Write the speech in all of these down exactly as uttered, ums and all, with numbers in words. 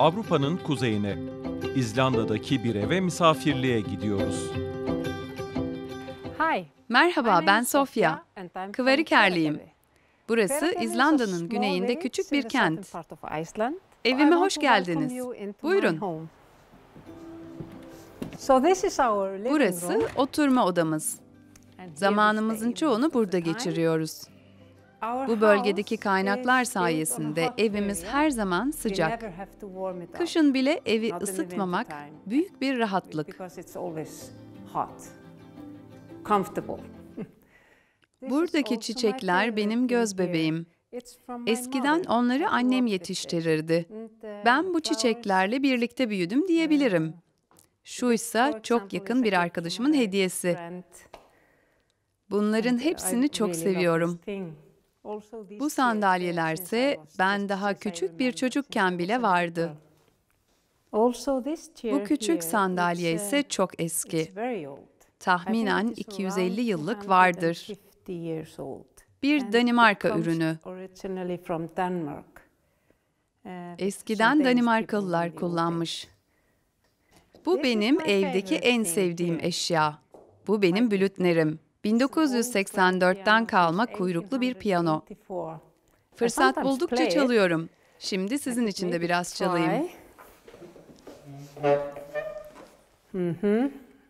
Avrupa'nın kuzeyine, İzlanda'daki bir eve misafirliğe gidiyoruz. Merhaba, ben Sofia. Kvarikerliyim. Burası İzlanda'nın güneyinde küçük bir kent. Evime hoş geldiniz. Buyurun. Burası oturma odamız. Zamanımızın çoğunu burada geçiriyoruz. Bu bölgedeki kaynaklar sayesinde evimiz her zaman sıcak. Kışın bile evi ısıtmamak büyük bir rahatlık. Buradaki çiçekler benim göz bebeğim. Eskiden onları annem yetiştirirdi. Ben bu çiçeklerle birlikte büyüdüm diyebilirim. Şuysa çok yakın bir arkadaşımın hediyesi. Bunların hepsini çok seviyorum. Bu sandalyelerse ben daha küçük bir çocukken bile vardı. Bu küçük sandalye ise çok eski. Tahminen iki yüz elli yıllık vardır. Bir Danimarka ürünü. Eskiden Danimarkalılar kullanmış. Bu benim evdeki en sevdiğim eşya. Bu benim blütnerim. bin dokuz yüz seksen dörtten kalma kuyruklu bir piyano. Fırsat buldukça çalıyorum. Şimdi sizin için de biraz çalayım. Hı hı.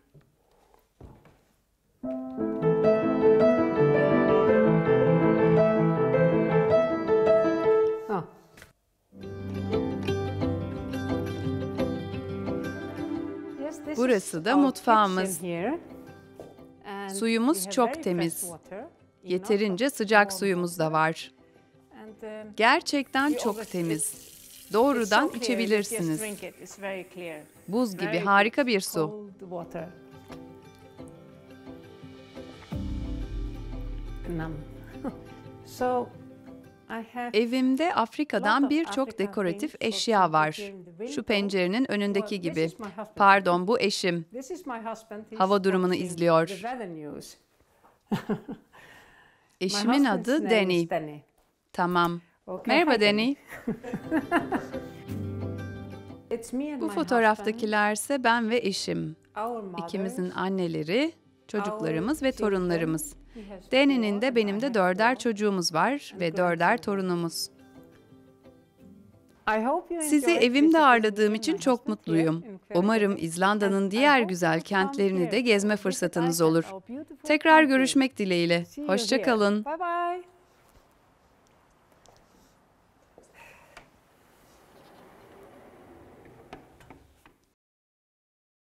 Burası da mutfağımız. Suyumuz çok temiz. Yeterince sıcak suyumuz da var. Gerçekten çok temiz. Doğrudan içebilirsiniz. Buz gibi harika bir su. Evimde Afrika'dan birçok dekoratif eşya var. Şu pencerenin önündeki gibi. Pardon, bu eşim. Hava durumunu izliyor. Eşimin adı Danny. Tamam. Merhaba Danny. Bu fotoğraftakilerse ben ve eşim. İkimizin anneleri, çocuklarımız ve torunlarımız. Danny'nin de benim de dörder çocuğumuz var ve dörder torunumuz. Sizi evimde ağırladığım için çok mutluyum. Umarım İzlanda'nın diğer güzel kentlerini de gezme fırsatınız olur. Tekrar görüşmek dileğiyle. Hoşça kalın.